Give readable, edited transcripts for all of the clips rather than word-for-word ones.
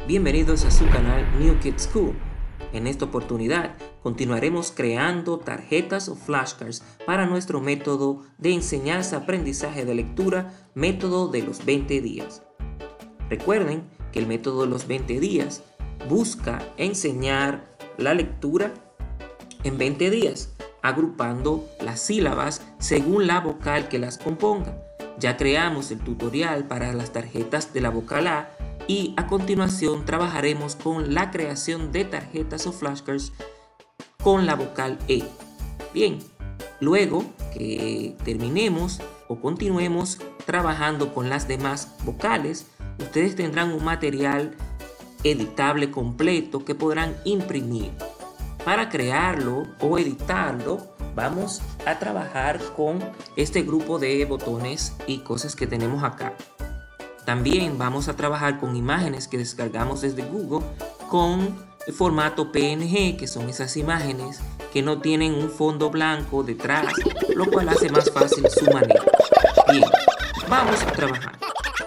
Bienvenidos a su canal New Kid School. En esta oportunidad continuaremos creando tarjetas o flashcards para nuestro método de enseñanza-aprendizaje de lectura, método de los 20 días. Recuerden que el método de los 20 días busca enseñar la lectura en 20 días, agrupando las sílabas según la vocal que las componga. Ya creamos el tutorial para las tarjetas de la vocal A y a continuación trabajaremos con la creación de tarjetas o flashcards con la vocal E. Bien, luego que terminemos o continuemos trabajando con las demás vocales, ustedes tendrán un material editable completo que podrán imprimir. Para crearlo o editarlo, vamos a trabajar con este grupo de botones y cosas que tenemos acá. También vamos a trabajar con imágenes que descargamos desde Google con el formato PNG, que son esas imágenes que no tienen un fondo blanco detrás, lo cual hace más fácil su manejo. Bien, vamos a trabajar.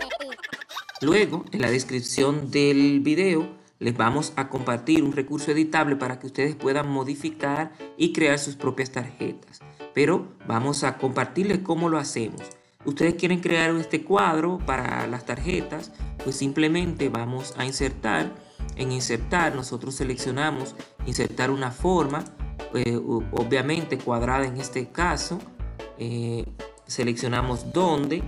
Luego, en la descripción del video, les vamos a compartir un recurso editable para que ustedes puedan modificar y crear sus propias tarjetas. Pero vamos a compartirles cómo lo hacemos. Ustedes quieren crear este cuadro para las tarjetas, pues simplemente vamos a insertar. En insertar nosotros seleccionamos insertar una forma, obviamente cuadrada en este caso. Seleccionamos dónde.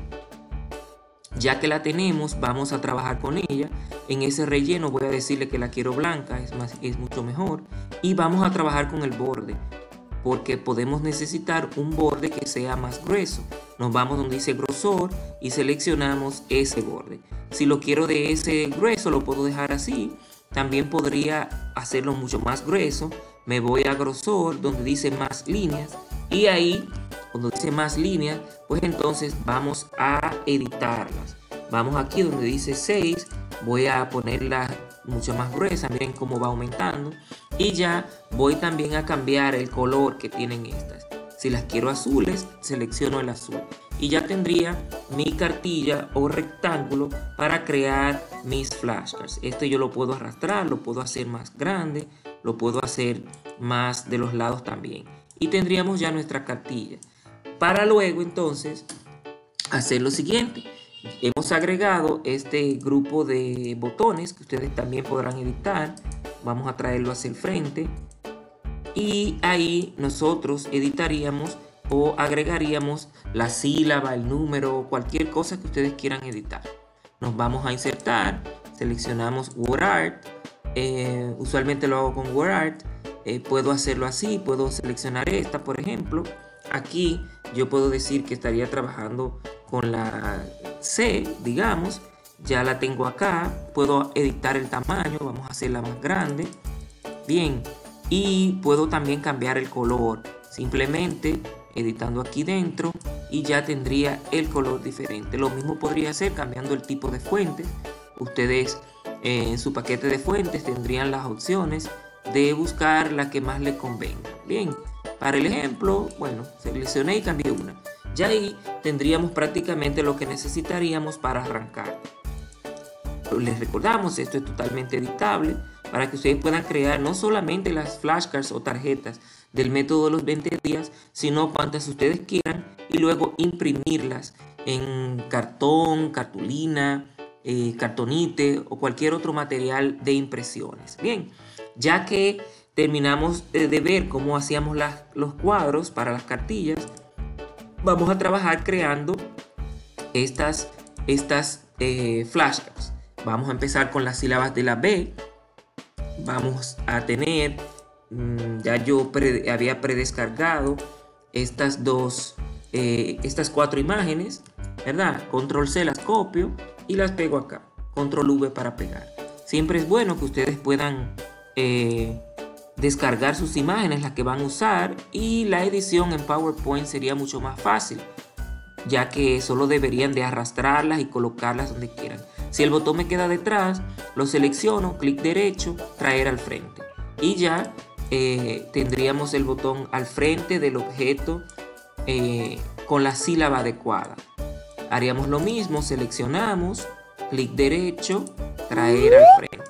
Ya que la tenemos, vamos a trabajar con ella. En ese relleno voy a decirle que la quiero blanca, es mucho mejor. Y vamos a trabajar con el borde, porque podemos necesitar un borde que sea más grueso. Nos vamos donde dice grosor y seleccionamos ese borde. Si lo quiero de ese grueso, lo puedo dejar así. También podría hacerlo mucho más grueso. Me voy a grosor, donde dice más líneas. Y ahí, cuando dice más líneas, pues entonces vamos a editarlas. Vamos aquí donde dice 6. Voy a ponerla mucho más gruesa. Miren cómo va aumentando. Y ya voy también a cambiar el color que tienen estas. Si las quiero azules, selecciono el azul. Y ya tendría mi cartilla o rectángulo para crear mis flashcards. Este yo lo puedo arrastrar, lo puedo hacer más grande, lo puedo hacer más de los lados también. Y tendríamos ya nuestra cartilla. Para luego entonces hacer lo siguiente. Hemos agregado este grupo de botones que ustedes también podrán editar. Vamos a traerlo hacia el frente. Y ahí nosotros editaríamos o agregaríamos la sílaba, el número o cualquier cosa que ustedes quieran editar. Nos vamos a insertar, seleccionamos WordArt. Usualmente lo hago con WordArt. Puedo hacerlo así, puedo seleccionar esta, por ejemplo. Aquí yo puedo decir que estaría trabajando con la C, digamos. Ya la tengo acá. Puedo editar el tamaño, vamos a hacerla más grande. Bien. Y puedo también cambiar el color, simplemente editando aquí dentro y ya tendría el color diferente. Lo mismo podría hacer cambiando el tipo de fuentes. Ustedes en su paquete de fuentes tendrían las opciones de buscar la que más les convenga. Bien, para el ejemplo, bueno, seleccioné y cambié una. Ya ahí tendríamos prácticamente lo que necesitaríamos para arrancar. Les recordamos, esto es totalmente editable para que ustedes puedan crear no solamente las flashcards o tarjetas del método de los 20 días, sino cuantas ustedes quieran y luego imprimirlas en cartón, cartulina, cartonite o cualquier otro material de impresiones. Bien, ya que terminamos de ver cómo hacíamos los cuadros para las cartillas, vamos a trabajar creando estas flashcards. Vamos a empezar con las sílabas de la B. Vamos a tener, ya yo había predescargado estas cuatro imágenes, ¿verdad? Control C las copio y las pego acá. Control V para pegar. Siempre es bueno que ustedes puedan descargar sus imágenes, las que van a usar, y la edición en PowerPoint sería mucho más fácil, ya que solo deberían de arrastrarlas y colocarlas donde quieran. Si el botón me queda detrás, lo selecciono, clic derecho, traer al frente. Y ya tendríamos el botón al frente del objeto con la sílaba adecuada. Haríamos lo mismo, seleccionamos, clic derecho, traer al frente.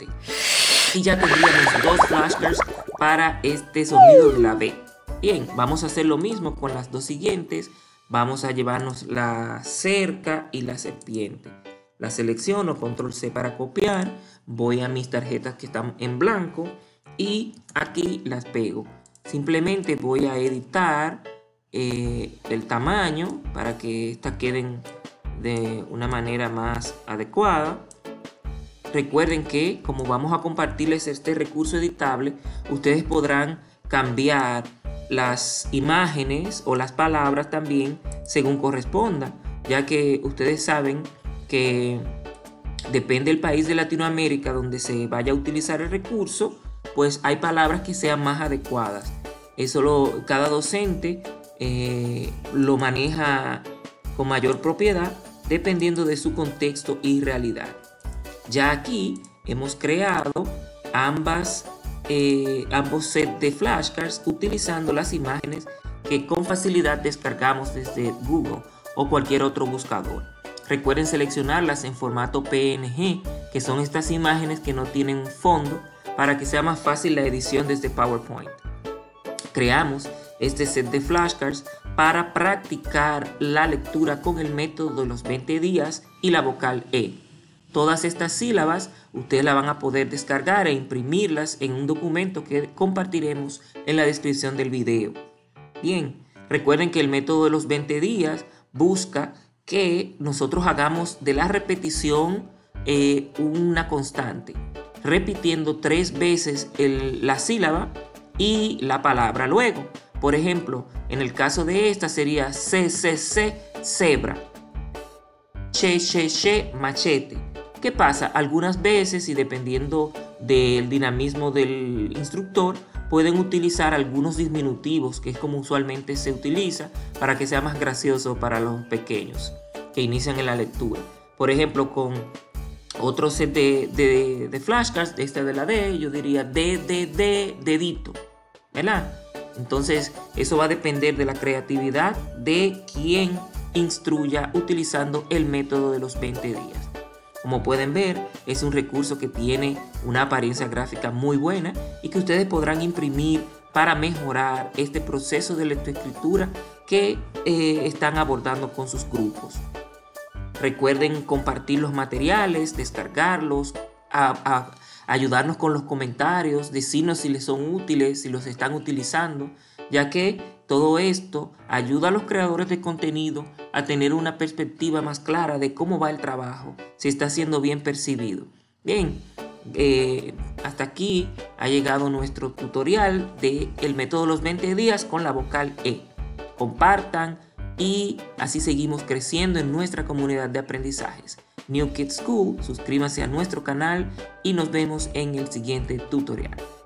7. Y ya tendríamos 2 flashcards para este sonido de la B. Bien, vamos a hacer lo mismo con las dos siguientes. Vamos a llevarnos la cerca y la serpiente. La selecciono, control C para copiar. Voy a mis tarjetas que están en blanco y aquí las pego. Simplemente voy a editar el tamaño para que estas queden de una manera más adecuada. Recuerden que como vamos a compartirles este recurso editable, ustedes podrán cambiar las imágenes o las palabras también según corresponda, ya que ustedes saben que depende del país de Latinoamérica donde se vaya a utilizar el recurso, pues hay palabras que sean más adecuadas. Eso cada docente lo maneja con mayor propiedad dependiendo de su contexto y realidad. Ya aquí hemos creado ambos sets de flashcards utilizando las imágenes que con facilidad descargamos desde Google o cualquier otro buscador. Recuerden seleccionarlas en formato PNG, que son estas imágenes que no tienen fondo, para que sea más fácil la edición desde PowerPoint. Creamos este set de flashcards para practicar la lectura con el método de los 20 días y la vocal E. Todas estas sílabas ustedes las van a poder descargar e imprimirlas en un documento que compartiremos en la descripción del video. Bien, recuerden que el método de los 20 días busca que nosotros hagamos de la repetición una constante, repitiendo 3 veces la sílaba y la palabra luego. Por ejemplo, en el caso de esta sería C, cebra, che, machete. ¿Qué pasa? Algunas veces, y dependiendo del dinamismo del instructor, pueden utilizar algunos diminutivos, que es como usualmente se utiliza, para que sea más gracioso para los pequeños que inician en la lectura. Por ejemplo, con otro set de flashcards, esta de la D, yo diría dedito, ¿verdad? Entonces, eso va a depender de la creatividad de quien instruya utilizando el método de los 20 días. Como pueden ver, es un recurso que tiene una apariencia gráfica muy buena y que ustedes podrán imprimir para mejorar este proceso de lectoescritura que están abordando con sus grupos. Recuerden compartir los materiales, descargarlos, ayudarnos con los comentarios, decirnos si les son útiles, si los están utilizando, ya que todo esto ayuda a los creadores de contenido a tener una perspectiva más clara de cómo va el trabajo, si está siendo bien percibido. Bien, hasta aquí ha llegado nuestro tutorial del método de los 20 días con la vocal E. Compartan y así seguimos creciendo en nuestra comunidad de aprendizajes. New Kids School, suscríbanse a nuestro canal y nos vemos en el siguiente tutorial.